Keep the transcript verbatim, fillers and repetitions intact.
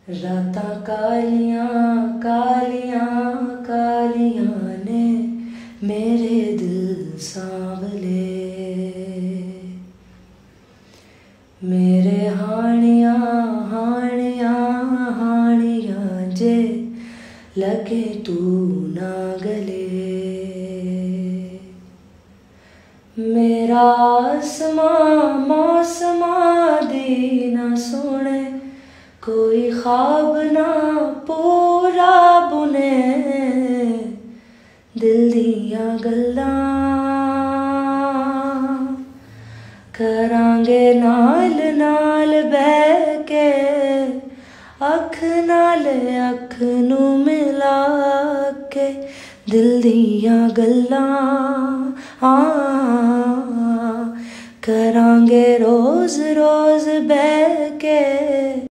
रातां कालियां कालियां कालियां ने मेरे दिल सांवले, मेरे हानियां हानियां हानियां जे लगे तू ना गले। मेरा आसमां मौसमां दी ना सुने, कोई ख्वाब ना पूरा बुने। दिल दियां गल्लां करांगे नाल नाल बह के, अख नाल अख नू मिला के। दिल दियां गल्लां करांगे रोज रोज बह के।